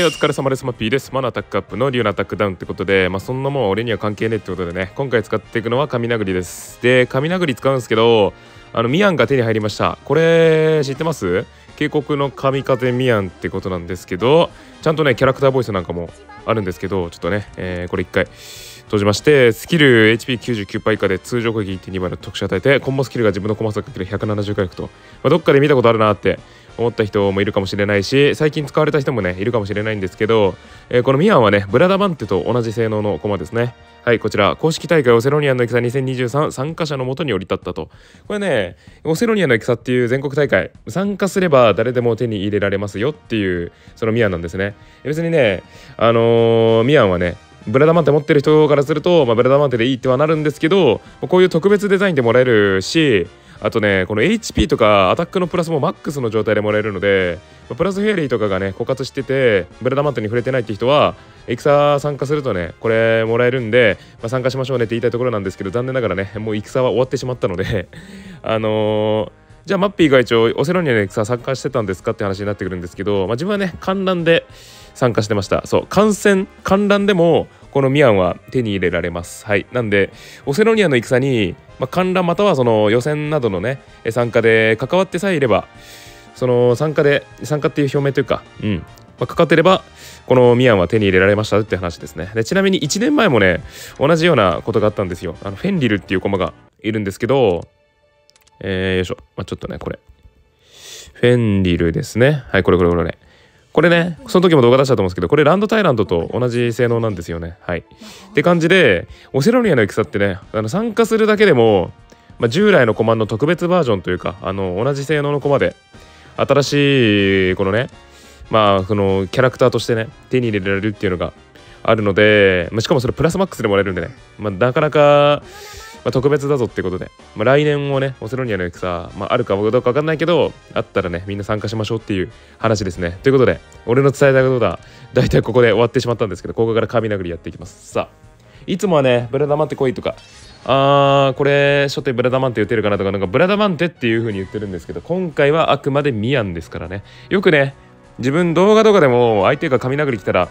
お疲れ様です。マッピーです。マナアタックアップのリュウのアタックダウンってことで、そんなもん俺には関係ねえってことでね、今回使っていくのは神殴りです。で、神殴り使うんですけど、ミアンが手に入りました。これ知ってます？渓谷の神風ミアンってことなんですけど、ちゃんとねキャラクターボイスなんかもあるんですけど、ちょっとね、これ一回閉じまして、スキル HP99% 以下で通常攻撃 1.2 倍の特殊与えて、コンボスキルが自分のコマ数かける170回復と、どっかで見たことあるなって思った人もいるかもしれないし、最近使われた人もねいるかもしれないんですけど、このミアンはねブラダバンテと同じ性能のコマですね。はい、こちら公式大会オセロニアンの戦2023参加者のもとに降り立ったと。これね、オセロニアンの戦っていう全国大会参加すれば誰でも手に入れられますよっていうそのミアンなんですね。別にねミアンはねブラダマンテ持ってる人からすると、ブラダマンテでいいってはなるんですけど、こういう特別デザインでもらえるし、あとねこの HP とかアタックのプラスもマックスの状態でもらえるので、プラスフェアリーとかがね枯渇しててブラダマンテに触れてないって人は戦参加するとねこれもらえるんで、参加しましょうねって言いたいところなんですけど、残念ながらねもう戦は終わってしまったのでじゃあマッピーが一応オセロニアの戦参加してたんですかって話になってくるんですけど、自分はね観覧で参加してました。そう観覧でもこのミアンは手に入れられます。はい、なんでオセロニアの戦に、観覧またはその予選などのね参加で関わってさえいれば、その参加っていう表明というか、関わってればこのミアンは手に入れられましたって話ですね。でちなみに1年前もね同じようなことがあったんですよ。フェンリルっていうコマがいるんですけど、よいしょ、ちょっとねこれフェンリルですね。はい、これねその時も動画出したと思うんですけど、これランドタイランドと同じ性能なんですよね。はいって感じで、オセロニアの戦ってね参加するだけでも、従来のコマの特別バージョンというか同じ性能のコマで新しいこのねそのキャラクターとしてね手に入れられるっていうのがあるので、しかもそれプラスマックスでもらえるんでね、なかなか特別だぞってことで、来年もねオセロニアの戦、あるかどうか分かんないけど、あったらねみんな参加しましょうっていう話ですね。ということで俺の伝えたいことだ大体ここで終わってしまったんですけど、ここから神殴りやっていきます。さあいつもはねブラダマンテ来いとか、これ初手ブラダマンテ打てるかなとか、なんかブラダマンテっていう風に言ってるんですけど、今回はあくまでミアンですからね。よくね自分動画とかでも相手が神殴り来たら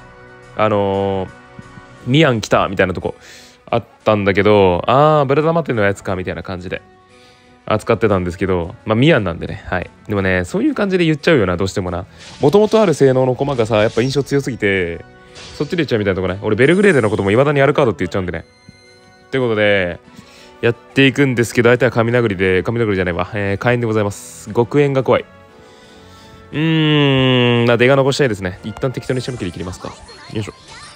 ミアン来たみたいなとこあったんだけど、ブラダマンテのやつかみたいな感じで扱ってたんですけど、ミアンなんでね。はい、でもねそういう感じで言っちゃうよな、どうしてもな。もともとある性能の駒がさやっぱ印象強すぎてそっちで言っちゃうみたいなとこね。俺ベルグレーデのことも未だにアルカードって言っちゃうんでね。ということでやっていくんですけど、相手は神殴りじゃないわ、火炎でございます。極炎が怖い。出が残したいですね。一旦適当に一緒の切り切りますか。よいしょ。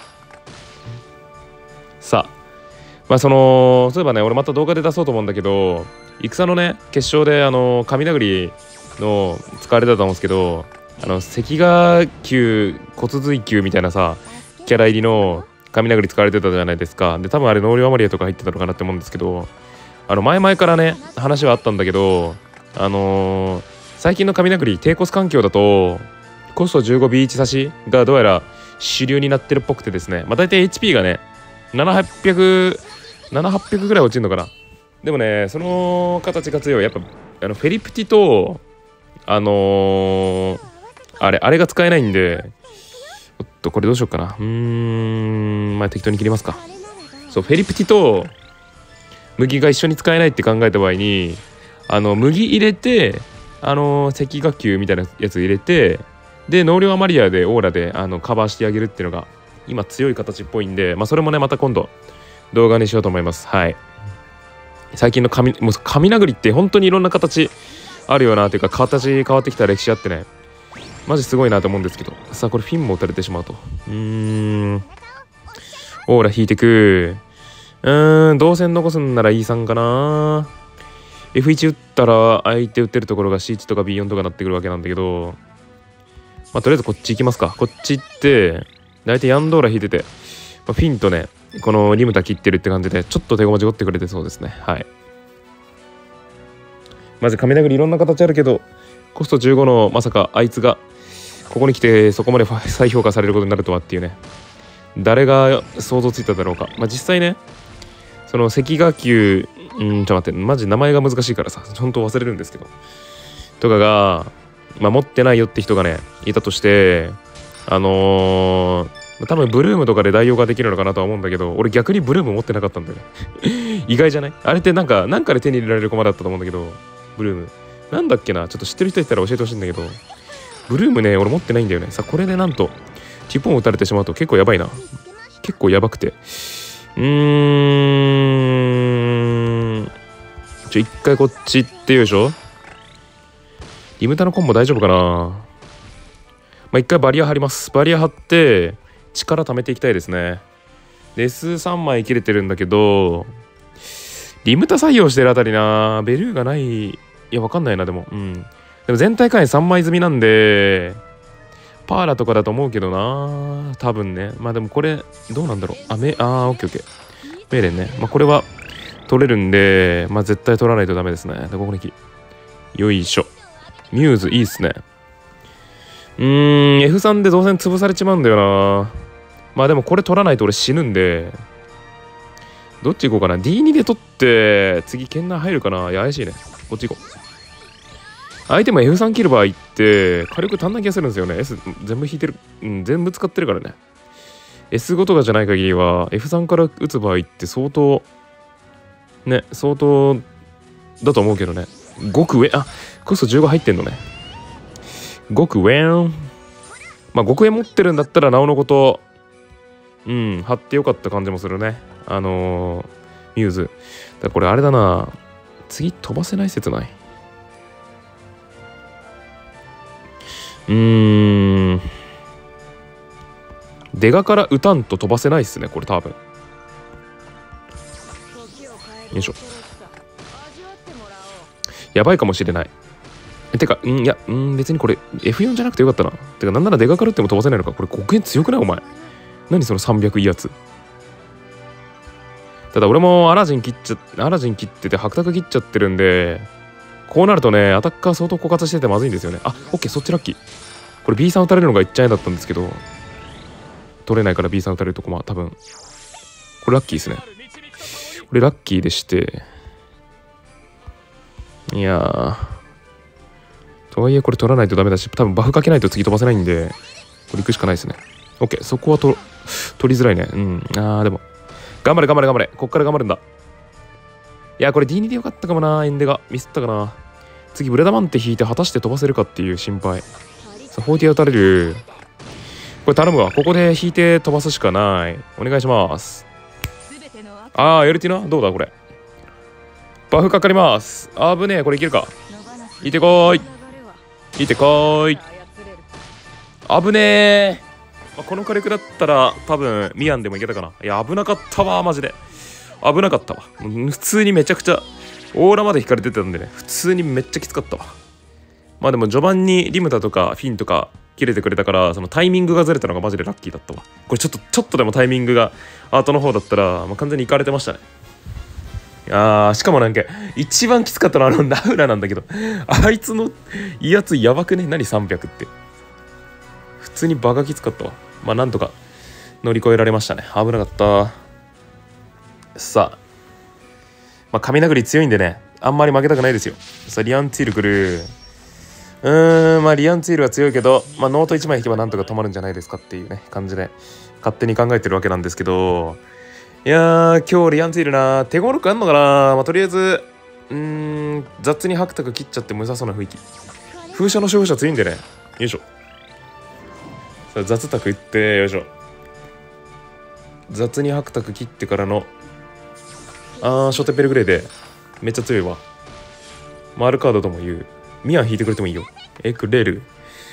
さあそういえばね俺また動画で出そうと思うんだけど、戦のね決勝で神殴りの使われたと思うんですけど、関ヶ級骨髄球みたいなさキャラ入りの神殴り使われてたじゃないですか。で多分あれ納涼アマリアとか入ってたのかなって思うんですけど、前々からね話はあったんだけど、最近の神殴り低コス環境だとコスト15ビーチ差しがどうやら主流になってるっぽくてですね、大体 HP がね700ぐらい落ちるのかな。でもねその形が強い。やっぱフェリプティとあれが使えないんで、これどうしようかな。適当に切りますか。そうフェリプティと麦が一緒に使えないって考えた場合に麦入れて赤芽球みたいなやつ入れて、で納涼アマリアでオーラでカバーしてあげるっていうのが今強い形っぽいんで、それもねまた今度動画にしようと思います。はい、最近の神殴りって本当にいろんな形あるよなっていうか、形変わってきた歴史あってねマジすごいなと思うんですけど、さあこれフィンも打たれてしまうと。オーラ引いてく。動線残すんなら E3 かな。 F1 打ったら相手打ってるところが C1 とか B4 とかなってくるわけなんだけど、とりあえずこっち行きますか。こっち行って大体ヤンドーラ引いてて、フィンとねこのリムタ切ってるって感じでちょっと手駒事ってくれてそうですね。はい、マジ神殴りいろんな形あるけど、コスト15のまさかあいつがここに来てそこまで再評価されることになるとはっていうね、誰が想像ついただろうか。実際ねその赤芽球ちょっと待って、マジ名前が難しいからさ本当忘れるんですけどとかが、持ってないよって人がねいたとして、 多分ブルームとかで代用ができるのかなとは思うんだけど、俺逆にブルーム持ってなかったんだよね意外じゃない？あれってなんかで手に入れられる駒だったと思うんだけど、ブルームなんだっけな、ちょっと知ってる人いたら教えてほしいんだけど、ブルームね俺持ってないんだよね。さこれでなんとチップンを打たれてしまうと結構やばいな。結構やばくて、一回こっち行ってよいしょ。リムタのコンボ大丈夫かな。まあ一回バリア張ります。バリア張って力貯めていきたいですね。レス3枚切れてるんだけど、リムタ採用してるあたりな、ベルーがない。いやわかんないな。でもでも全体回3枚済みなんでパーラとかだと思うけどな、多分ね。まあでもこれどうなんだろう。オッケーオッケー。メーレンね。まあこれは取れるんで、まあ絶対取らないとダメですね。でここによいしょ。ミューズいいっすね。F3 で動線潰されちまうんだよな。まあでもこれ取らないと俺死ぬんで、どっち行こうかな。 D2 で取って次ケンナー入るかな。いや怪しいね。こっち行こう。相手も F3 切る場合って火力足んない気がするんですよね。 S 全部引いてる、全部使ってるからね。 S5 とかじゃない限りは F3 から打つ場合って相当だと思うけどね。5区上、コスト15入ってんのね。5区上まあ5区上持ってるんだったらなおのこと貼ってよかった感じもするね。ミューズだ。これあれだな、次飛ばせない説ない？出がから打たんと飛ばせないっすねこれ多分。よいしょ。やばいかもしれない。てかいや別にこれ F4 じゃなくてよかったな。てかなんなら出がから打っても飛ばせないのか。これ極限強くないお前。何その300いいやつ。ただ俺もアラジン切ってて白卓切っちゃってるんで、こうなるとねアタッカー相当枯渇しててまずいんですよね。オッケー、そっちラッキー。これ B さん打たれるのが1ちゃんだったんですけど、取れないから B さん打たれるとこ多分これラッキーですね。これラッキーでして、いやーとはいえこれ取らないとダメだし、多分バフかけないと次飛ばせないんでこれ行くしかないですね。オッケー、そこは取りづらいね。でも頑張れ。こっから頑張るんだ。いやこれ D2 でよかったかもな。エンデがミスったかな。次ブレダマンテ引いて果たして飛ばせるかっていう心配。さあフォーティア打たれる。これ頼むわ。ここで引いて飛ばすしかない。お願いします。エルティナどうだこれ。バフかかります。危ねえ。これいけるか。いてこーい。危ねえ。この火力だったら多分ミアンでもいけたかな。いや危なかったわマジで。危なかったわ。普通にめちゃくちゃオーラまで引かれてたんでね、普通にめっちゃきつかったわ。まあでも序盤にリムタとかフィンとか切れてくれたから、そのタイミングがずれたのがマジでラッキーだったわ。これちょっとでもタイミングが後の方だったら、完全にいかれてましたね。しかもなんか一番きつかったのはナウラなんだけど、あいつの威圧やばくね。何300って普通にバカきつかったわ。なんとか乗り越えられましたね。危なかった。さあ、神殴り強いんでね、あんまり負けたくないですよ。さあリアンツィール来る。リアンツィールは強いけど、ノート1枚引けばなんとか止まるんじゃないですかっていうね感じで勝手に考えてるわけなんですけど、いやー今日リアンツィールな手ごろくあんのかな。とりあえず雑に白卓切っちゃっても良さそうな雰囲気。風車の勝負者強いんでね。よいしょ。さあ雑卓いってよいしょ。雑に白卓切ってからのショテペルグレーでめっちゃ強いわ。マルカードとも言う。ミアン引いてくれてもいいよ。クレル。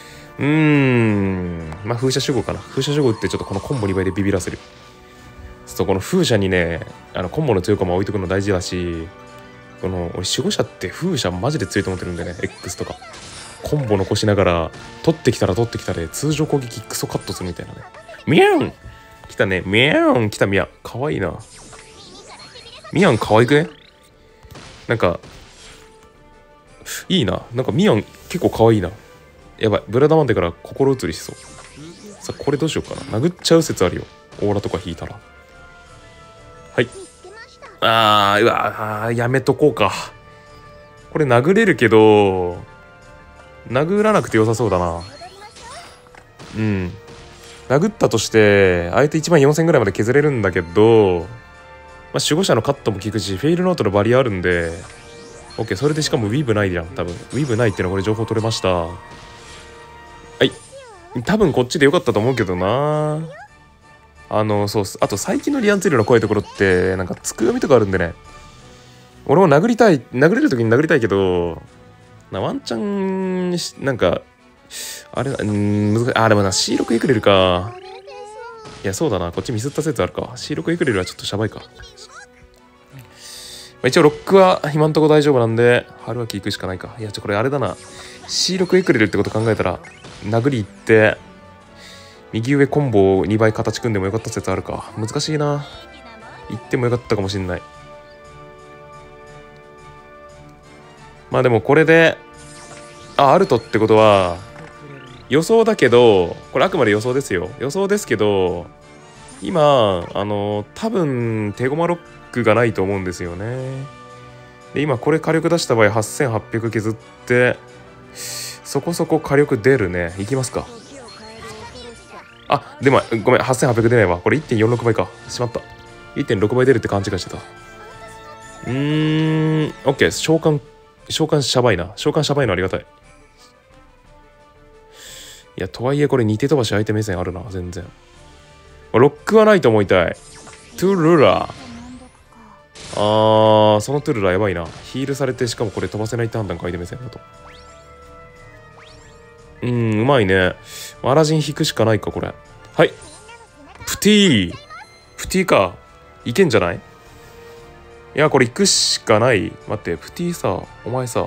風車守護かな。風車守護ってちょっとこのコンボ2倍でビビらせる。この風車にねコンボの強い駒置いとくの大事だし、俺守護者って風車マジで強いと思ってるんでね。 X とかコンボ残しながら取ってきたで通常攻撃クソカットするみたいなね。ミャン来たね。ミャン来た。ミャンかわいいな。ミアン可愛くね。なんかいいな。なんかミアン結構可愛いな。やばい、ブラダマンテから心移りしそう。さあこれどうしようかな。殴っちゃう説あるよ。オーラとか引いたら。はい。やめとこうか。これ殴れるけど殴らなくて良さそうだな。 殴ったとして相手1万4000ぐらいまで削れるんだけど、まあ、守護者のカットも効くしフェイルノートのバリアあるんで OK。 それでしかもウィーブないじゃん。多分ウィーブないっていうのはこれ情報取れました。はい、多分こっちでよかったと思うけどな。そうっす。あと最近のリアンツェルの怖いところってなんかつく読みとかあるんでね、俺も殴れる時に殴りたいけどワンチャンなんかあれ難しい。でもな C6 エクレルか。いやそうだな、こっちミスった説あるか。 C6 エクレルはちょっとシャバいか。一応ロックは今んとこ大丈夫なんで春秋行くしかないか。いやこれあれだな、 C6 エクレルってこと考えたら殴り行って右上コンボを2倍形組んでもよかった説あるか。難しいな。行ってもよかったかもしんない。まあでもこれでアルトってことは予想だけど、これあくまで予想ですよ。予想ですけど今多分手駒ロックがないと思うんですよね。で今これ火力出した場合8800削ってそこそこ火力出るね。いきますか。でもごめん、8800出ないわ。これ 1.46 倍か。しまった。 1.6 倍出るって勘違いしてた。OK。 召喚シャバいな。召喚シャバいのありがたい。いやとはいえこれ2手飛ばし相手目線あるな。全然ロックはないと思いたい。トゥルラそのトゥルラやばいな。ヒールされてしかもこれ飛ばせないって判断か相手目線だと。うまいね。アラジン引くしかないかこれ。はい、プティか。いけんじゃない？いやこれ行くしかない。待って、プティさ、お前さ、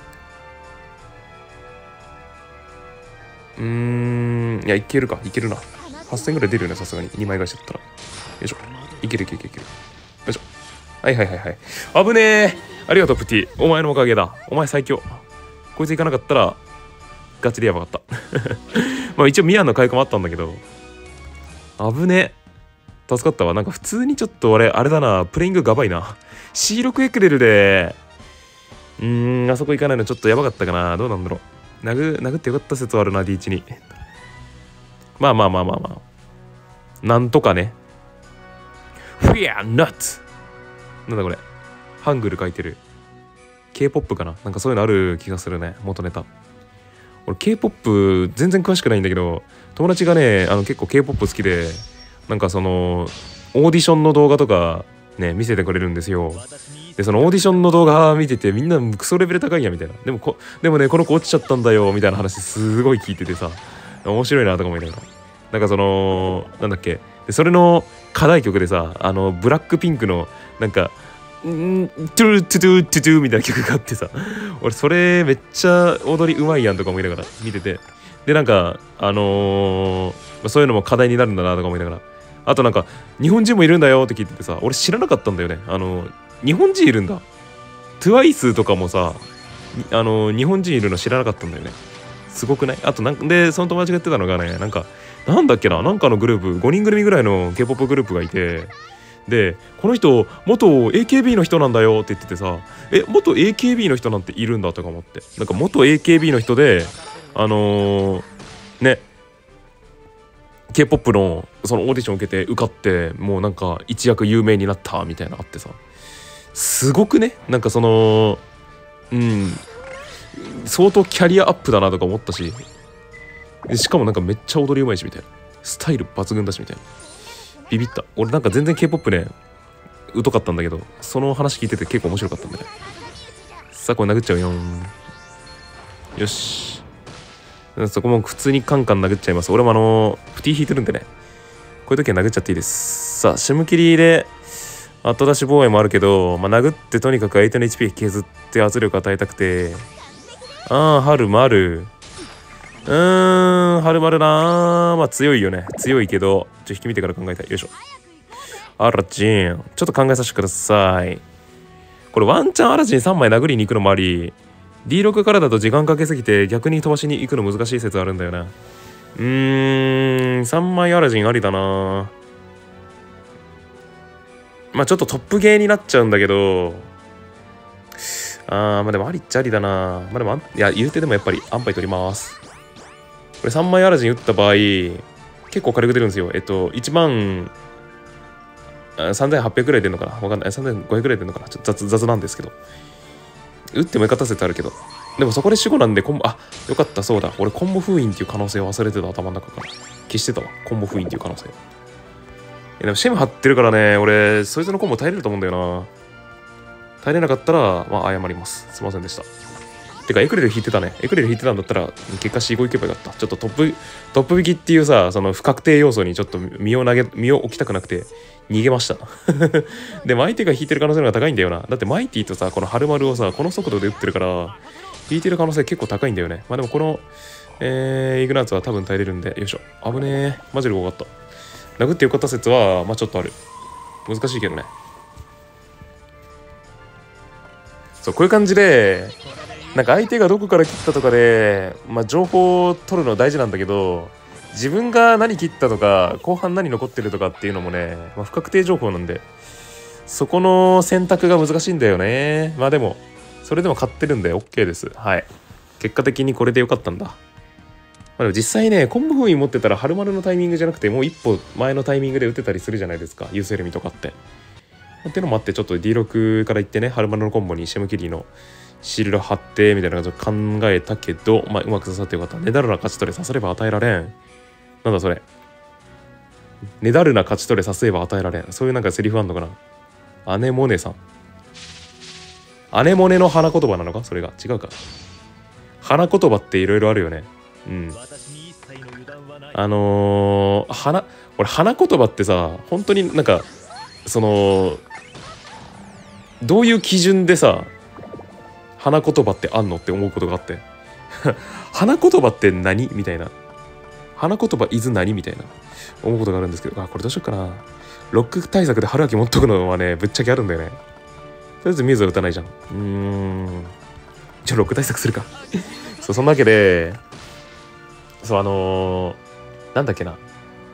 いやいけるか。いけるな。8000ぐらい出るよね、さすがに2枚返しだったら。よいしょ。いける。よいしょ。はい。危ねえ。ありがとうプティ、お前のおかげだ。お前最強。こいつ行かなかったらガチでやばかったまあ一応ミアンの回復もあったんだけど危ねえ。助かったわ。なんか普通にちょっと俺あれだな、プレイングがばいな。 C6 エクレルであそこ行かないのちょっとやばかったかな。どうなんだろう。殴ってよかった説はあるな D1 に。まあなんとかね。フィアナッツなんだこれ、ハングル書いてる。 K-POP かな。なんかそういうのある気がするね、元ネタ。俺 K-POP 全然詳しくないんだけど、友達がね結構 K-POP 好きで、なんかそのオーディションの動画とかね見せてくれるんですよ。でそのオーディションの動画見ててみんなクソレベル高いやみたいな。でもねこの子落ちちゃったんだよみたいな話すごい聞いててさ、面白いなとか思いながら、なんかそのなんだっけ、でそれの課題曲でさブラックピンクのなんかトゥルトゥトゥトゥトゥみたいな曲があってさ、俺それめっちゃ踊りうまいやんとか思いながら見てて、でなんかそういうのも課題になるんだなとか思いながら、あとなんか日本人もいるんだよって聞いててさ、俺知らなかったんだよね。日本人いるんだ。TWICE とかもさ日本人いるの知らなかったんだよね。すごくない？あとなんでその友達が言ってたのがね、なんだっけな、なんかのグループ5人組ぐらいの K-POP グループがいて、でこの人元 AKB の人なんだよって言っててさ、元 AKB の人なんているんだとか思って、なんか元 AKB の人でね K-POP のそのオーディション受けて受かってもうなんか一躍有名になったみたいなのあってさ、すごくね、なんかその相当キャリアアップだなとか思ったし、しかもなんかめっちゃ踊りうまいしみたいな、スタイル抜群だしみたいな、ビビった。俺なんか全然 K-POP ね疎かったんだけど、その話聞いてて結構面白かったんだね。さあこれ殴っちゃうよ。よし、そこも普通にカンカン殴っちゃいます。俺もプティ引いてるんでね、こういう時は殴っちゃっていいです。さあシムキリで後出し防衛もあるけど、殴ってとにかく相手の HP 削って圧力与えたくて、春丸春丸な強いよね。強いけど引き見てから考えたい。よいしょ。アラジンちょっと考えさせてください。これワンチャンアラジン3枚殴りに行くのもあり、 D6 からだと時間かけすぎて逆に飛ばしに行くの難しい説あるんだよな。3枚アラジンありだな。ちょっとトップゲーになっちゃうんだけど、でもありっちゃありだな。でもいや言うてでもやっぱり安牌取ります。これ3枚アラジン打った場合結構軽く出るんですよ。1万3800ぐらい出るのかな、わかんない。3500ぐらい出るのかな、ちょっと雑なんですけど。打ってもよかった説あるけど。でもそこで守護なんでコンボ、あ、よかった、そうだ。俺コンボ封印っていう可能性を忘れてた、頭の中から。消してたわ、コンボ封印っていう可能性。でもシェム張ってるからね、俺、そいつのコンボ耐えれると思うんだよな。耐えれなかったら、まあ謝ります。すいませんでした。てか、エクレル引いてたね。エクレル引いてたんだったら、結果 C5 行けばよかった。ちょっとトップ引きっていうさ、その不確定要素にちょっと身を置きたくなくて、逃げました。でも相手が引いてる可能性の方が高いんだよな。だってマイティとさ、このハルマルをさ、この速度で打ってるから、引いてる可能性結構高いんだよね。まあでもこの、イグナーツは多分耐えれるんで、よいしょ。危ねえ。マジで怖かった。殴ってよかった説は、まあちょっとある。難しいけどね。そう、こういう感じで、なんか相手がどこから切ったとかで、まあ情報を取るの大事なんだけど、自分が何切ったとか、後半何残ってるとかっていうのもね、まあ、不確定情報なんで、そこの選択が難しいんだよね。まあでも、それでも勝ってるんで OK です。はい。結果的にこれでよかったんだ。まあ、でも実際ね、コンボ封印持ってたら、ハルマルのタイミングじゃなくて、もう一歩前のタイミングで打てたりするじゃないですか。ユーセルミとかって。ってのもあって、ちょっと D6 から行ってね、ハルマルのコンボにシェムキリのシールド貼って、みたいな感じで考えたけど、まあうまく刺さってよかった。ネダルな勝ち取れ、刺されば与えられん。なんだそれ。ねだるな勝ち取れさせば与えられん。そういうなんかセリフあんのかな。アネモネさん。アネモネの花言葉なのか、それが。違うか。花言葉っていろいろあるよね。うん。俺花言葉ってさ、本当になんか、どういう基準でさ、花言葉ってあんのって思うことがあって。花言葉って何みたいな。花言葉伊豆何みたいな思うことがあるんですけど、これどうしようかな。ロック対策で春秋持っとくのはね、ぶっちゃけあるんだよね。とりあえずミューズは打たないじゃん。じゃあロック対策するか。そう、そんなわけで、そう、なんだっけな。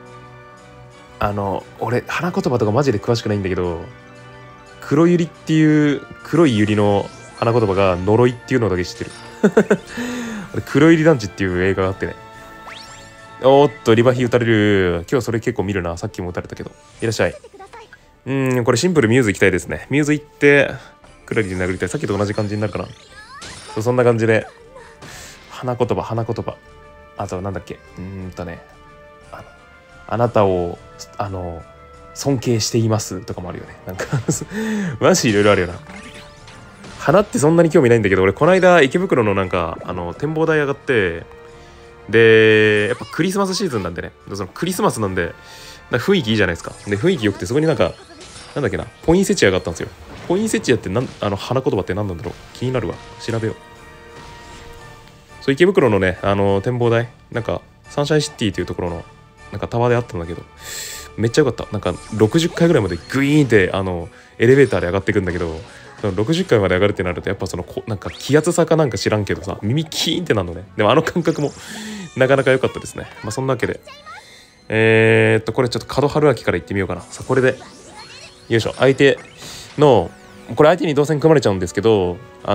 俺、花言葉とかマジで詳しくないんだけど、黒百合っていう黒い百合の花言葉が呪いっていうのだけ知ってる。黒百合団地っていう映画があってね。おっと、リバヒ打たれる。今日それ結構見るな。さっきも打たれたけど。いらっしゃい。これシンプルミューズ行きたいですね。ミューズ行って、クラリで殴りたい。さっきと同じ感じになるかな。そんな感じで。花言葉。あと、なんだっけ。あなたを、尊敬していますとかもあるよね。なんかマジいろいろあるよな。花ってそんなに興味ないんだけど、俺この間池袋のなんか展望台上がって、でやっぱクリスマスシーズンなんでね、そのクリスマスなんで雰囲気いいじゃないですか。で雰囲気良くて、そこになんだっけな、ポインセチアがあったんですよ。ポインセチアって花言葉って何なんだろう、気になるわ。調べよう。そう、池袋のね展望台、なんかサンシャインシティというところのなんかタワーであったんだけど、めっちゃ良かった。なんか60階ぐらいまでグイーンってエレベーターで上がっていくんだけど、60階まで上がるってなるとやっぱなんか気圧差かなんか知らんけどさ、耳キーンってなるのね。でも感覚もなかなか良かったですね。まあそんなわけでこれちょっと角春秋からいってみようかな。さあこれでよいしょ。これ相手に動線組まれちゃうんですけど、まあ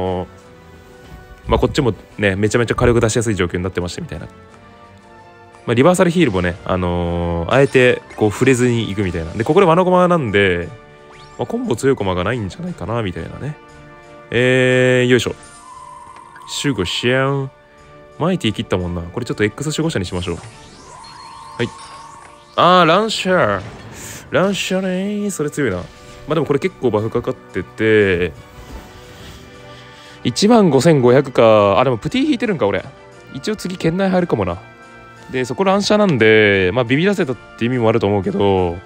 こっちもねめちゃめちゃ火力出しやすい状況になってましてみたいな。まあ、リバーサルヒールもね、あえてこう触れずに行くみたいな。で、ここで罠駒なんで、まあ、コンボ強い駒がないんじゃないかな、みたいなね。よいしょ。守護シャン。マイティ切ったもんな。これちょっと X 守護者にしましょう。はい。ランシャー。ランシャーね。それ強いな。まあでもこれ結構バフかかってて、15500か。でもプティ引いてるんか、俺。一応次県内入るかもな。でそこ乱射なんで、まあビビらせたって意味もあると思うけど、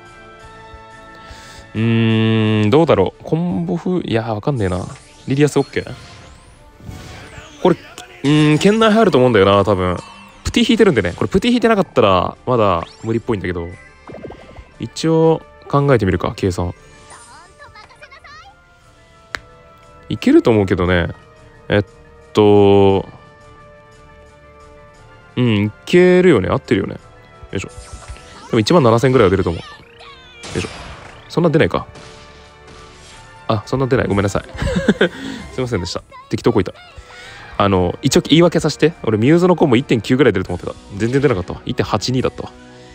どうだろう。コンボ風、いやわかんねえな。リリアス OK？ これ県内入ると思うんだよな、多分。プティ引いてるんでね。これプティ引いてなかったらまだ無理っぽいんだけど、一応考えてみるか、計算。いけると思うけどね。いけるよね。合ってるよね。よいしょ。でも17000ぐらいは出ると思う。よいしょ。そんな出ないか。そんな出ない。ごめんなさい。すいませんでした。適当こいた。一応言い訳させて。俺、ミューズのコンボ 1.9 ぐらい出ると思ってた。全然出なかったわ。1.82 だったわ。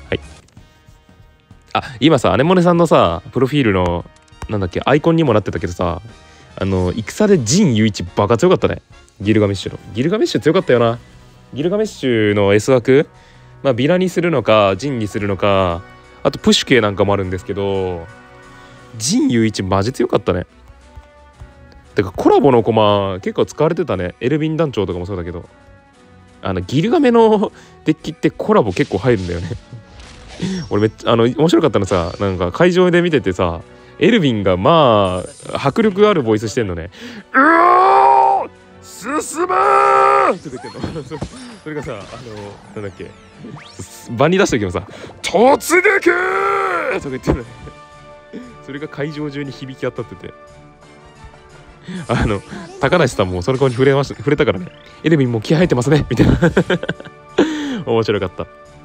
はい。あ、今さ、アネモネさんのさ、プロフィールの、なんだっけ、アイコンにもなってたけどさ、戦で陣雄一バカ強かったね。ギルガメッシュの。ギルガメッシュ強かったよな。ギルガメッシュの S 枠、まあ、ビラにするのか、陣にするのか、あとプッシュ系なんかもあるんですけど、陣雄一マジ強かったね。てかコラボのコマ結構使われてたね。エルヴィン団長とかもそうだけど、ギルガメのデッキってコラボ結構入るんだよね。俺めっちゃ面白かったのさ、なんか会場で見ててさ、エルヴィンがまあ迫力あるボイスしてんのね。うおー進むーって言ってんの。それがさ、なんだっけ、場に出した時もさ、突撃ーとか言ってんのね。それが会場中に響き渡ってて、高梨さんもその子に触れたからね。エルヴィンも気合入ってますねみたいな。面白かった。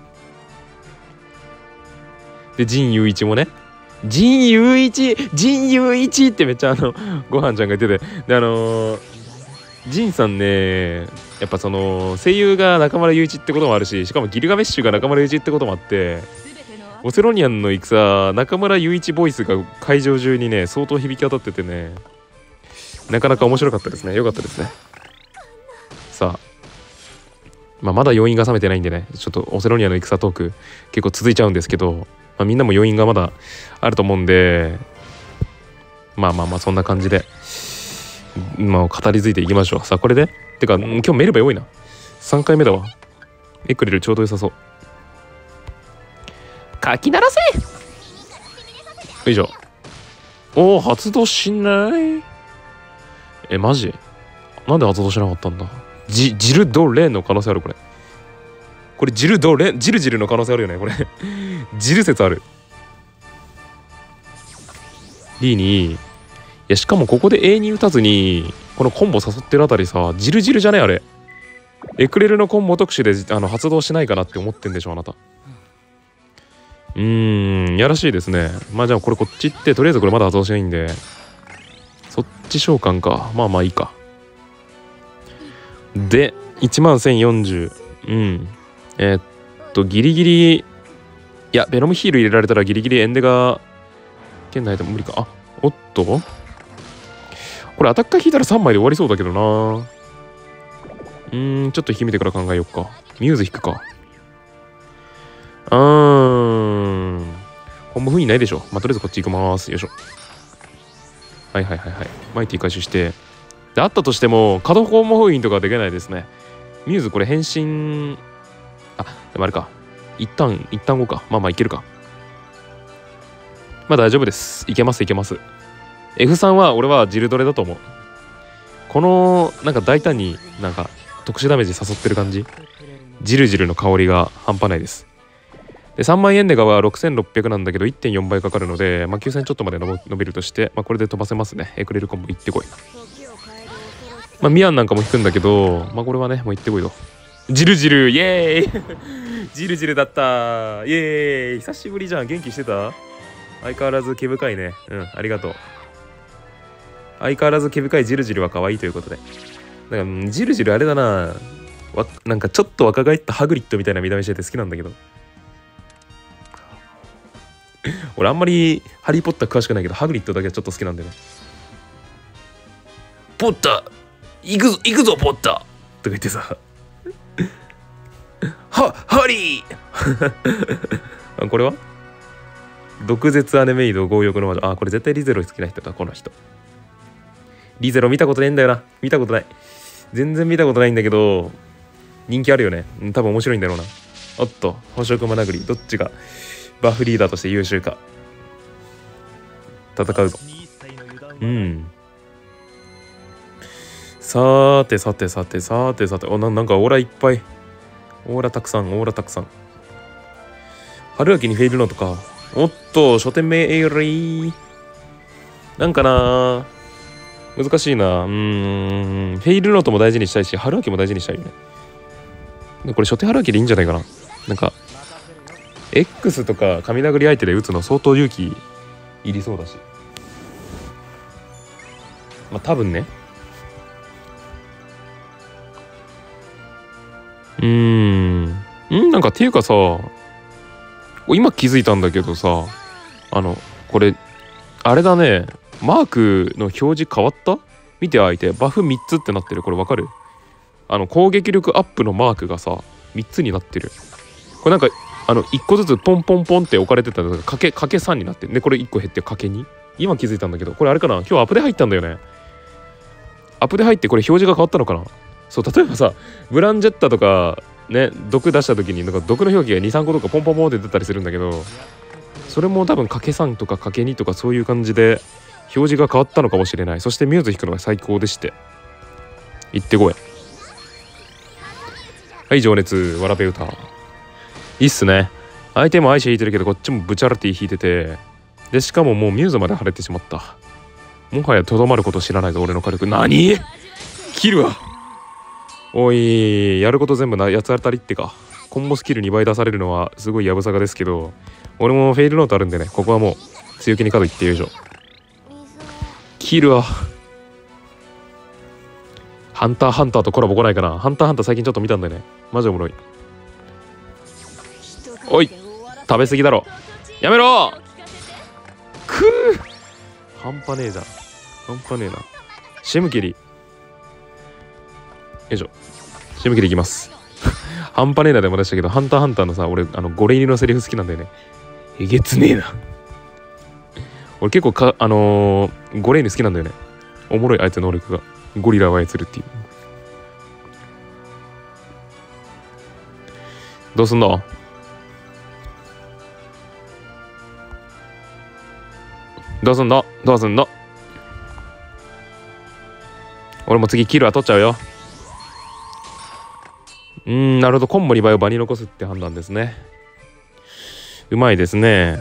で、陣雄一もね、陣雄一ってめっちゃごはんちゃんが言ってて、で陣さんね、やっぱその声優が中村雄一ってこともあるし、しかもギルガメッシュが中村雄一ってこともあって、オセロニアンの戦、中村雄一ボイスが会場中にね相当響き渡っててね、なかなか面白かったですね。良かったですね。さあ、まだ余韻が冷めてないんでね、ちょっとオセロニアの戦トーク結構続いちゃうんですけど、みんなも余韻がまだあると思うんで、まあそんな感じで、語り継いでいきましょう。さあ、これでてか今日メルバ多いな。3回目だわ。エクレルちょうど良さそう。かき鳴らせ。よいしょ。おお、発動しない。マジなんで発動しなかったんだ。ジルドレンの可能性ある。これジルドレン、ジルの可能性あるよねこれ。ジル説ある。リーに、いやしかもここで A に打たずにこのコンボ誘ってるあたりさ、ジルじゃねあれ。エクレルのコンボ特殊で発動しないかなって思ってんでしょあなた。やらしいですね。じゃあこれこっち行って、とりあえずこれまだ発動しないんで、そっち召喚か。まあいいか。で11040、ギリギリ、いやベノムヒール入れられたらギリギリエンデが剣ないと無理か。あ、おっと、これアタッカー引いたら3枚で終わりそうだけどな。ちょっと引き見てから考えよっか。ミューズ引くか。コンボ封印ないでしょ。とりあえずこっち行きます。よいしょ。はいマイティ回収して、であったとしても稼働コンボ封印とかできないですね。ミューズこれ変身、でもあれか、一旦後か。いけるか。大丈夫です。いけます。F3 は俺はジルドレだと思う。このなんか大胆になんか特殊ダメージ誘ってる感じ、ジルの香りが半端ないです。で3万円ネガは6600なんだけど 1.4 倍かかるので、9000ちょっとまで伸びるとして、これで飛ばせますね。エクレルコンボ行ってこい。ミアンなんかも引くんだけど、これはねもう行ってこいと。ジルイエーイ。ジルだった、イエーイ。久しぶりじゃん。元気してた？相変わらず毛深いね。ありがとう。相変わらず毛深いジルは可愛いということで。だからジルあれだな、なんかちょっと若返ったハグリッドみたいな見た目してて好きなんだけど。俺あんまりハリーポッター詳しくないけど、ハグリッドだけはちょっと好きなんだよね。ポッター行くぞポッターとか言ってさハリーこれは毒舌アネメイド強欲の魔女。これ絶対リゼロ好きな人だ、この人。リゼロ見たことないんだよな。見たことない。全然見たことないんだけど、人気あるよね。多分面白いんだろうな。おっと、捕食マナグリ。どっちがバフリーダーとして優秀か。戦うぞ。さーて。なんかオーラいっぱい。オーラたくさん。春秋にフェイルノートか。おっと、書店名エイリー。なんかな、難しいな。フェイルノートも大事にしたいし、春秋も大事にしたいよね。でこれ初手春秋でいいんじゃないかな。なんか X とか神殴り相手で打つの相当勇気いりそうだし、多分ね。なんかっていうかさ、 今気づいたんだけどさ、これあれだね、マークの表示変わった？見て相手バフ3つってなってる。これわかる？攻撃力アップのマークがさ3つになってる。これなんか1個ずつポンポンポンって置かれてたのがかけ3になってる。でこれ1個減ってかけ2。今気づいたんだけど、これあれかな、今日アップで入ったんだよね。アップで入ってこれ表示が変わったのかな。そう、例えばさブランジェッタとかね、毒出した時になんか毒の表記が 2,3 個とかポンポンポンって出たりするんだけど、それも多分かけ3とかかけ2とかそういう感じで表示が変わったのかもしれない。そしてミューズ引くのが最高でして、行ってこい。はい、情熱わらべ歌いいっすね。相手もアイシ引いてるけどこっちもブチャルティ引いてて、でしかももうミューズまで晴れてしまった。もはやとどまること知らないぞ俺の火力。何切るわ。おい、やること全部八つ当たりってか。コンボスキル2倍出されるのはすごいやぶさかですけど、俺もフェイルノートあるんでね、ここはもう強気に角いってよいしょ。切るわ。ハンターハンターとコラボ来ないかな。ハンターハンター最近ちょっと見たんだよね。マジおもろい。おい、食べ過ぎだろ。やめろ。くー、半端ねえじゃん。半端ねえな。シェムキリ。よいしょ。シェムキリいきます。半端ねえなでも出したけど、ハンターハンターのさ、俺ゴレ入りのセリフ好きなんだよね。えげつねえな。俺結構ゴレ入り好きなんだよね。おもろい、あいつの能力がゴリラを操るっていう。どうすんの？どうすんの？どうすんの？俺も次キルは取っちゃうよ。なるほど、コンボ2倍を場に残すって判断ですね。うまいですね。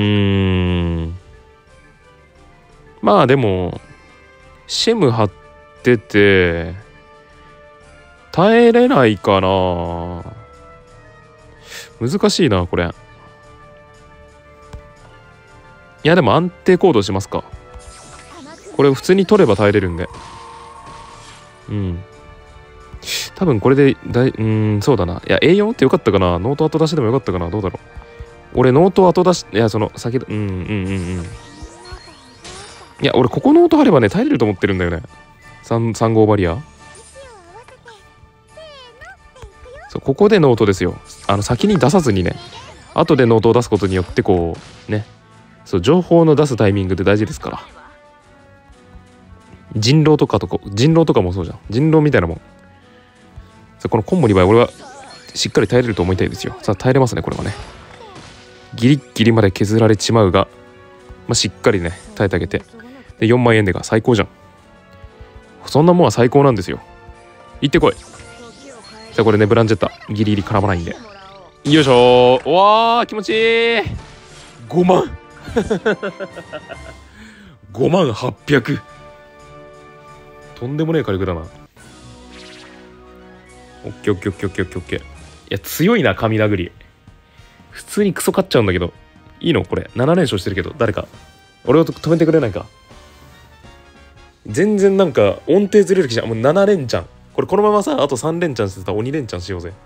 まあでもシェム張ってて耐えれないかな。難しいなこれ。いやでも安定行動しますか。これ普通に取れば耐えれるんで、多分これでそうだな。いや A4 ってよかったかな。ノート後出しでもよかったかな。どうだろう。俺ノート後出し、いやその先だ。いや俺ここノート貼ればね耐えれると思ってるんだよね。3号バリア。そう、ここでノートですよ。先に出さずにね、後でノートを出すことによってこうね、そう情報の出すタイミングって大事ですから。人狼とかもそうじゃん。人狼みたいなもん。さあこのコンボ2倍俺はしっかり耐えれると思いたいですよ。さあ耐えれますねこれはね。ギリッギリまで削られちまうが、しっかりね耐えてあげて、で4万円でが最高じゃん。そんなもんは最高なんですよ。行ってこい。じゃあこれねブランジェッタギリギリ絡まないんで、よいしょー。わー気持ちいい。5万5万800。とんでもねえ火力だな。オッケーオッケーオッケーオッケーオッケー。いや強いな神殴り。普通にクソ勝っちゃうんだけどいいのこれ。7連勝してるけど誰か俺を止めてくれないか。全然なんか音程ずれる気じゃん。もう7連チャン。これこのままさあと3連チャンしてたら鬼連チャンしようぜ。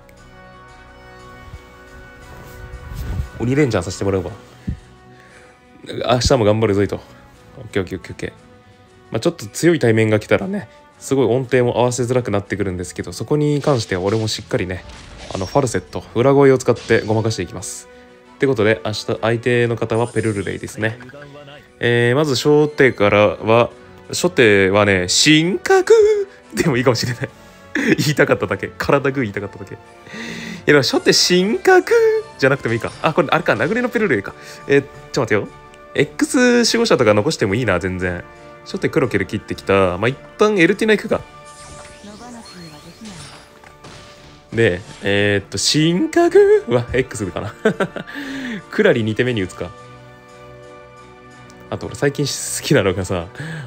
鬼連チャンさせてもらうわ。明日も頑張るぞいと。オッケーオッケーオッケーオッケー。ちょっと強い対面が来たらねすごい音程も合わせづらくなってくるんですけど、そこに関しては俺もしっかりねファルセット裏声を使ってごまかしていきます。ってことで明日相手の方はペルルレイですね。まず初手からはね神格でもいいかもしれない言いたかっただけ。体グー言いたかっただけ。いやでも初手神格じゃなくてもいいか。あこれあれか、殴りのペルルレイか。ちょっと待てよ。 X 守護者とか残してもいいな全然。初手黒ケル切ってきた。一旦エルティナ行くか。で神格は X かなクラリ2手目に打つか。あと俺最近好きなのがさ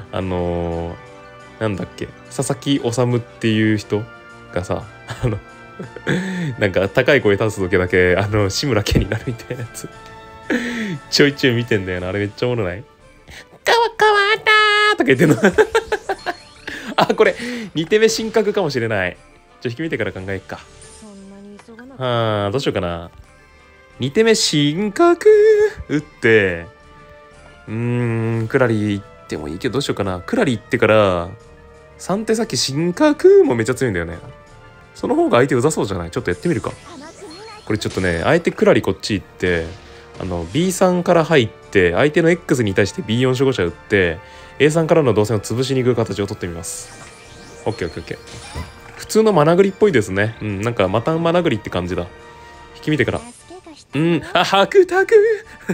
なんだっけ、佐々木修っていう人がさなんか高い声出す時だけ志村けんになるみたいなやつちょいちょい見てんだよな。あれめっちゃおもろない？変わったーとか言ってんのあこれ2手目神格かもしれない。引き見てから考えっか。どうしようかな。 2手目進角打って、クラリ行ってもいいけどどうしようかな。クラリ行ってから3手先進角もめっちゃ強いんだよね。その方が相手うざそうじゃない？ちょっとやってみるか。これちょっとね、あえてクラリこっち行ってB3 から入って相手の X に対して B4 守護者打って A3 からの動線を潰しに行く形をとってみます。 OKOKOK。 普通のマナグリっぽいですね。なんかマタンマナグリって感じだ。引き見てから白タク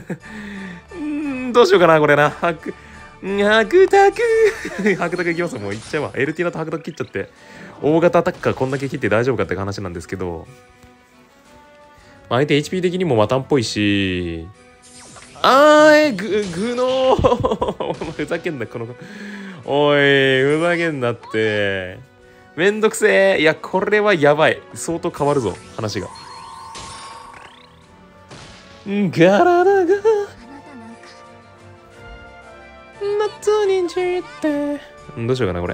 どうしようかなこれな。白タクいきます。もういっちゃうわ。エルティナと白タク切っちゃって大型アタッカーこんだけ切って大丈夫かって話なんですけど、相手 HP 的にもマタンっぽいし、グノーふざけんなこのおいふざけんなって、めんどくせえ。いやこれはやばい。相当変わるぞ話が。ガララが夏に散ってどうしようかなこれ。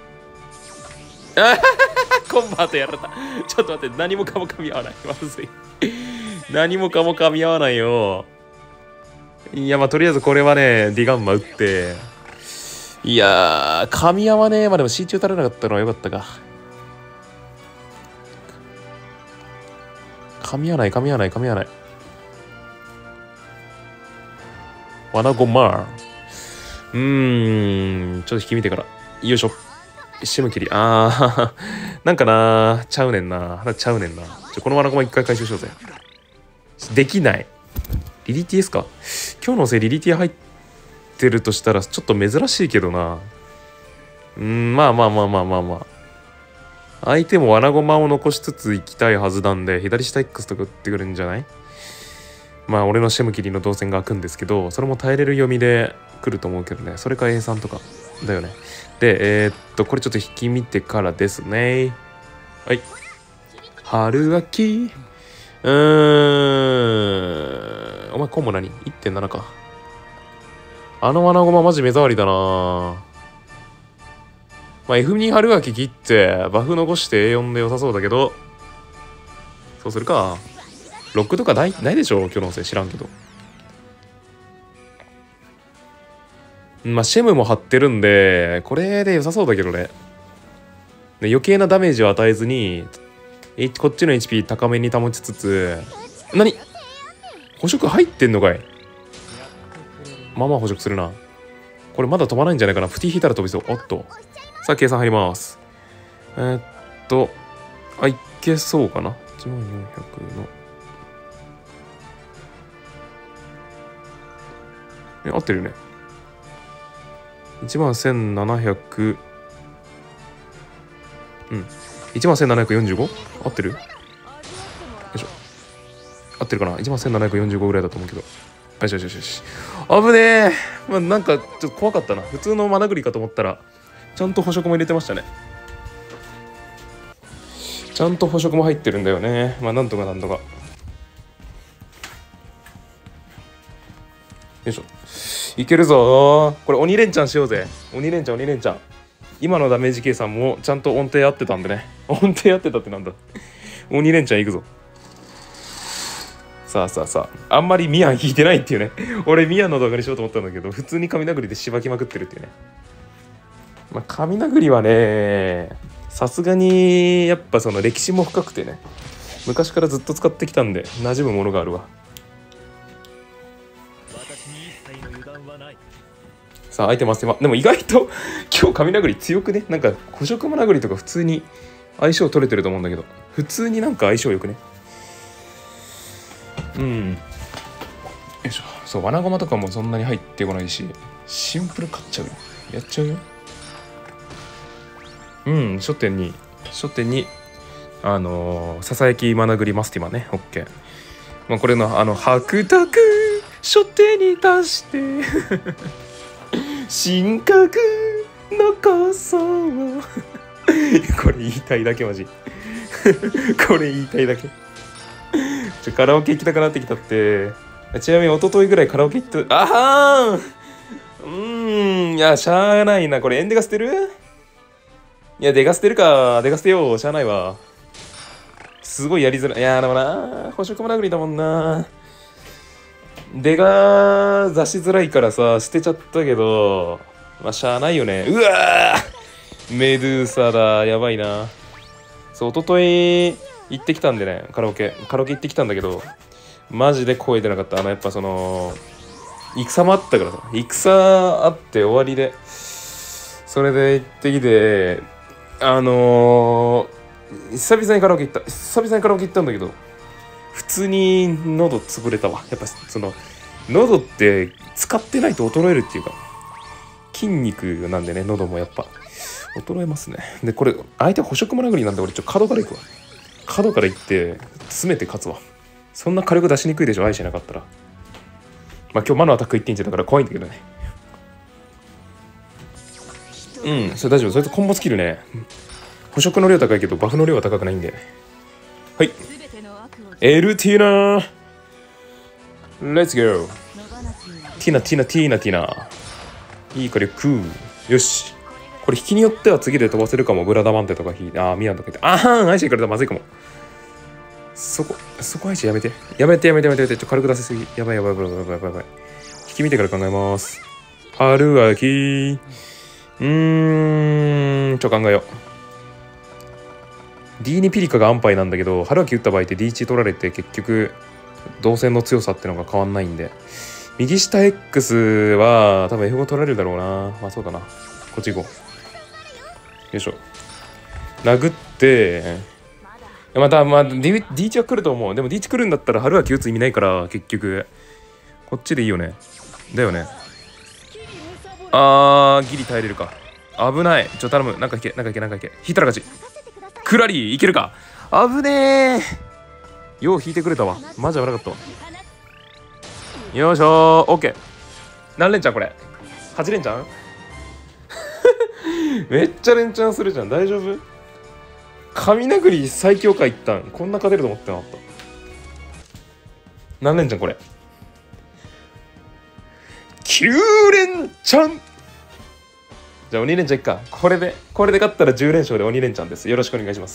コンバートやられた。ちょっと待って、何もかも噛み合わない。まずい。何もかも噛み合わないよ。いや、まあ、とりあえずこれはね、ディガンマ打って。いやー、噛み合わねえ。まあでも C 中垂れなかったのはよかったか。噛み合わない。ワナゴマー。ちょっと引き見てから。よいしょ。シムキリ。なんかなちゃうねんな。このワナゴマ一回回収しようぜ。できない。リリティですか？今日のせいリリティ入ってるとしたらちょっと珍しいけどな。まあ。相手もワナゴマを残しつつ行きたいはずなんで、左下 X とか打ってくるんじゃない？まあ俺のシェムキリの動線が開くんですけど、それも耐えれる読みで来ると思うけどね。それか A3 とかだよね。で、これちょっと引き見てからですね。はい。春秋。お前コンボ何？ 1.7 か。ワナゴママジ目障りだな。まあ F2 春秋切ってバフ残して A4 で良さそうだけど、そうするか。ロックとかないでしょ今日のせい知らんけど。まあシェムも張ってるんでこれで良さそうだけどね。余計なダメージを与えずにこっちの HP 高めに保ちつつ、捕食入ってんのかい。まあ捕食するな。これまだ飛ばないんじゃないかな。プティ引いたら飛びそう。おっと。さあ計算入ります。いけそうかな。1万400の合ってるよね。1万1700。1万1745？ 合ってる？よいしょ。合ってるかな？ 1万1745ぐらいだと思うけど。よし。危ねえ。まあ、なんかちょっと怖かったな。普通のマナグリかと思ったらちゃんと捕食も入れてましたね。ちゃんと捕食も入ってるんだよね。まあなんとか。よいしょ。いけるぞ。これ鬼レンチャンしようぜ。鬼レンチャン。今のダメージ計算もちゃんと音程合ってたんでね。音程合ってたってなんだ。鬼レンチャンいくぞ。さあ。あんまりミヤン引いてないっていうね。俺ミヤンの動画にしようと思ったんだけど、普通に神殴りでしばきまくってるっていうね。まあ神殴りはね、さすがにやっぱその歴史も深くてね。昔からずっと使ってきたんで馴染むものがあるわ。さあ相手ます。でも意外と今日神殴り強くね。なんか捕食も殴りとか普通に相性取れてると思うんだけど、普通になんか相性よくね。よいしょ。そう、ワナゴマとかもそんなに入ってこないし、シンプル買っちゃうよ。やっちゃうよ。書店にささやきマナグリマスティマね。オッケー。まあこれの白濁書店に出して神格残そうこれ言いたいだけマジこれ言いたいだけカラオケ行きたくなってきたって。ちなみに一昨日ぐらいカラオケ行っていやしゃあないな。これエンデガ捨てる？いやデガ捨てるか。デガ捨てよう。しゃあないわ。 すごいやりづらい。いやーでもな、捕食も殴りだもんな。出が出しづらいからさ、捨てちゃったけど、まあしゃあないよね。うわーメドゥーサだ。やばいな。そう、一昨日行ってきたんでね、カラオケ行ってきたんだけど、マジで声出なかった。やっぱその、戦もあったからさ、戦あって終わりで、それで行ってきて、久々にカラオケ行ったんだけど、普通に喉潰れたわ。やっぱその、喉って使ってないと衰えるっていうか、筋肉なんでね、喉もやっぱ衰えますね。で、これ相手捕食も殴りなんで、俺角から行くわ。角から行って詰めて勝つわ。そんな火力出しにくいでしょ、愛しなかったら。まあ今日魔のアタック1.1だから怖いんだけどね。それ大丈夫。それとコンボスキルね、捕食の量高いけどバフの量は高くないんで。はい、エルティーナー、レッツゴー。ティナいい火力。よし、これ引きによっては次で飛ばせるかも。ブラダマンテとかミアンとか言って、アイシーからだ、まずいかも。そこアイシーやめて。軽く出せすぎ。やばい。引き見てから考えます。春秋。考えよう。D2 ピリカが安牌なんだけど、春秋打った場合って D1 取られて結局動線の強さってのが変わんないんで、右下 X は多分 F5 取られるだろうな。まあそうだな、こっち行こう。よいしょ。殴って、またD1 は来ると思う。でも D1 来るんだったら春秋打つ意味ないから、結局こっちでいいよね。だよね。ギリ耐えれるか。危ない。頼む。なんかいけ。引いたら勝ち。クラリーいけるか。危ねえ。よう引いてくれたわ。マジ危なかったわ。よいしょー。オッケー。何連チャンこれ。8連チャンめっちゃ連チャンするじゃん。大丈夫？神殴り最強回いったん。こんな勝てると思ってなかった。何連チャンこれ。9連チャン。じゃあ鬼連チャンいっか。これで勝ったら10連勝で鬼連チャンです。よろしくお願いします。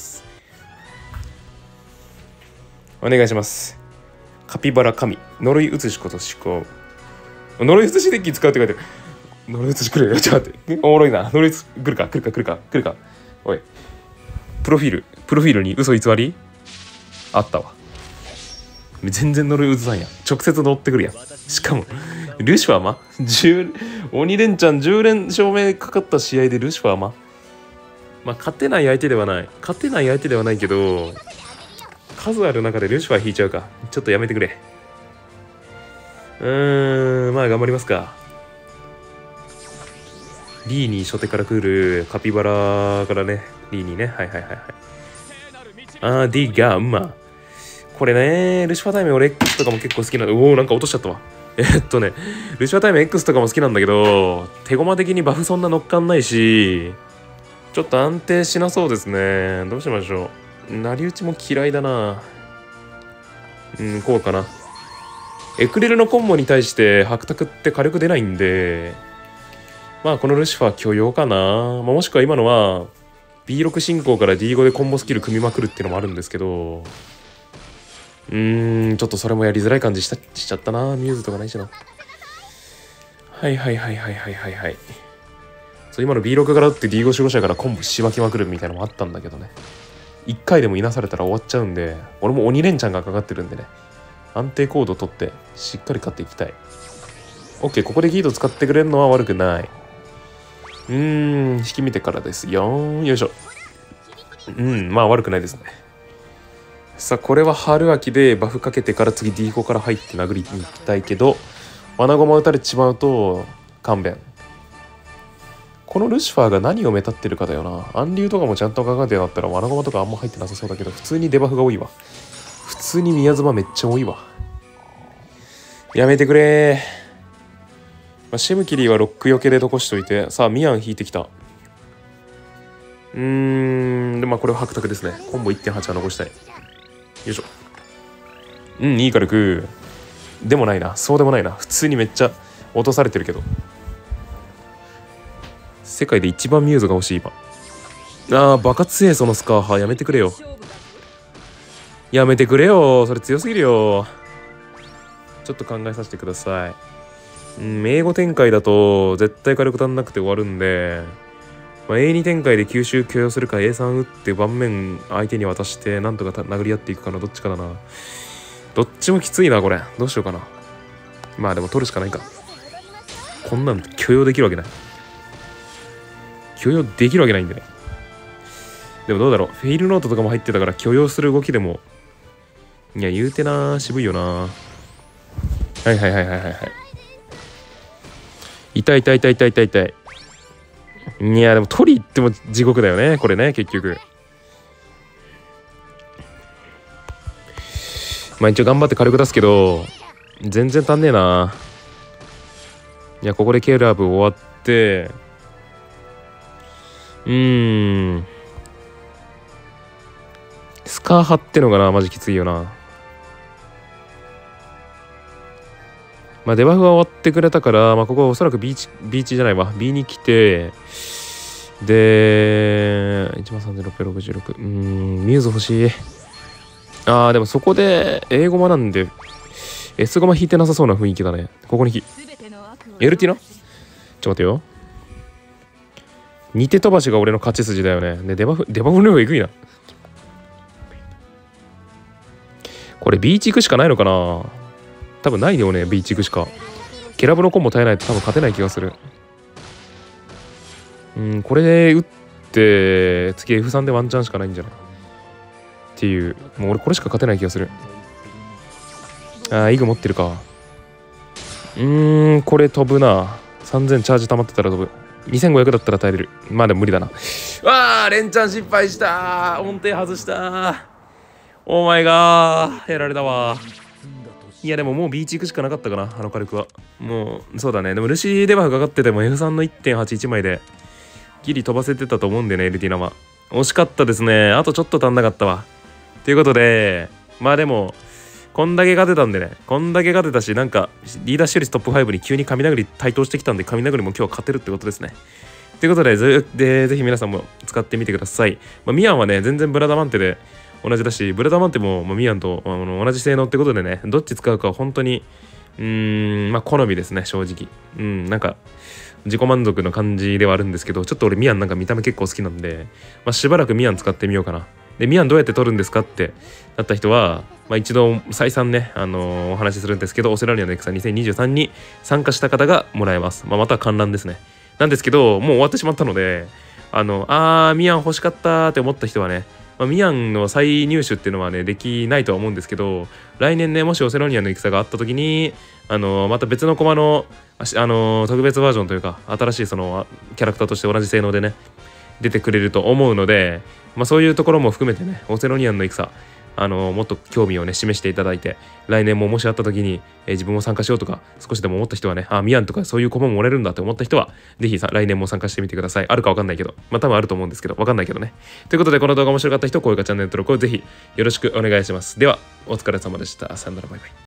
お願いします。カピバラ神呪い移しこと思考。呪い移しデッキ使うって書いてある。呪い移し来るよ。ちょっと待って、おもろいな。呪い移し来るか。おい、プロフィールに嘘偽りあったわ。全然呪い移さんやん。直接乗ってくるやん。しかもルシファー鬼連チャン10連勝目かかった試合でルシファーまあ勝てない相手ではないけど、数ある中でルシファー引いちゃうか。ちょっとやめてくれ。まあ頑張りますか。リーニー初手から来るカピバラからね。リーニーね。はい。ディガンこれね、ルシファータイム俺 X とかも結構好きなんで、なんか落としちゃったわ。ルシファータイム X とかも好きなんだけど、手駒的にバフそんな乗っかんないし、ちょっと安定しなそうですね。どうしましょう。成り打ちも嫌いだな。こうかな。エクレルのコンボに対して白卓って火力出ないんで、まあこのルシファー許容かな。もしくは今のは B6 進行から D5 でコンボスキル組みまくるっていうのもあるんですけど、ちょっとそれもやりづらい感じしちゃったな。ミューズとかないしな。はい。そう、今の B6 から打って D5 守護者からコンボしばきまくるみたいなのもあったんだけどね。1回でもいなされたら終わっちゃうんで、俺も鬼連チャンがかかってるんでね、安定コード取ってしっかり勝っていきたい。OK、ここでギード使ってくれるのは悪くない。引き見てからですよ。よいしょ。まあ悪くないですね。さあこれは春秋でバフかけてから次 D5 から入って殴りに行きたいけど、罠駒打たれてしまうと勘弁。このルシファーが何を目立ってるかだよな。暗流とかもちゃんと考えてなかったら罠駒とかあんま入ってなさそうだけど、普通にデバフが多いわ。普通に宮妻めっちゃ多いわ。やめてくれー。シェムキリーはロックよけで残しといて、さあミアン引いてきた。でこれは白卓ですね。コンボ 1.8 は残したい。よいしょ。いい火力。でもないな。そうでもないな。普通にめっちゃ落とされてるけど。世界で一番ミューズが欲しい今。バカ強えそのスカーハーやめてくれよ。 やめてくれよ、それ強すぎるよ。ちょっと考えさせてください。英語展開だと絶対火力足んなくて終わるんで、A2 展開で吸収許容するか A3 打って盤面相手に渡してなんとか殴り合っていくかな、どっちかだな。どっちもきついなこれ。どうしようかな。まあでも取るしかないか。こんなん許容できるわけない。許容できるわけないんでね。でもどうだろう。フェイルノートとかも入ってたから許容する動きでも、いや言うてな、渋いよな。はいはいはいはいはいはい。痛い痛い痛い痛い痛い痛い。いやでも取り行っても地獄だよねこれね、結局。まあ一応頑張って軽く出すけど全然足んねえな。いやここでケーラブ終わってスカー張ってのがなマジきついよな。まあデバフは終わってくれたから、まあここはおそらく B チじゃないわ B に来て、で13666ミューズ欲しい。でもそこで英語学んで S ゴマ引いてなさそうな雰囲気だね。ここにエルティナちょっと待ってよ。2手飛ばしが俺の勝ち筋だよね。でデバフの量えぐいな。これ B チ行くしかないのかな。多分ないよね。 B チ行くしか。ケラブのコンボ耐えないと多分勝てない気がする。これで打って次 F3 でワンチャンしかないんじゃないっていう。もう俺これしか勝てない気がする。イグ持ってるか。これ飛ぶな。3000チャージ溜まってたら飛ぶ。2500だったら耐えれる。まあでも無理だな。連チャン失敗した。音程外した。お前がやられたわ。いやでももうビーチ行くしかなかったかな、あの火力は。もうそうだね。でもルシーデバフかかってても F3 の 1.81 枚でギリ飛ばせてたと思うんでね、エルティナは。惜しかったですね。あとちょっと足んなかったわ。ということで、まあでもこんだけ勝てたんでね、こんだけ勝てたし、なんかリーダー視聴率トップ5に急に神殴台頭してきたんで、神殴も今日は勝てるってことですね。ということで、ぜひ皆さんも使ってみてください。ミアンはね、全然ブラダマンテで同じだし、ブラダマンテもミアンと同じ性能ってことでね、どっち使うかは本当に好みですね、正直。なんか自己満足の感じではあるんですけど、ちょっと俺ミアンなんか見た目結構好きなんで、しばらくミアン使ってみようかな。でミアンどうやって取るんですかってなった人は、一度再三ね、お話しするんですけど、オセラニアの戦2023に参加した方がもらえます。または観覧ですね。なんですけど、もう終わってしまったので、ミアン欲しかったって思った人はね、ミアンの再入手っていうのはね、できないとは思うんですけど、来年ね、もしオセロニアの戦があった時に、また別の駒の、特別バージョンというか、新しいそのキャラクターとして同じ性能でね、出てくれると思うので、そういうところも含めてね、オセロニアンの戦、もっと興味をね示していただいて、来年ももしあった時に、自分も参加しようとか少しでも思った人はね、ミアンとかそういう駒ももらえるんだって思った人はぜひ来年も参加してみてください。あるか分かんないけど、多分あると思うんですけど、分かんないけどね。ということで、この動画面白かった人、高評価チャンネル登録をぜひよろしくお願いします。ではお疲れ様でした。さよなら、バイバイ。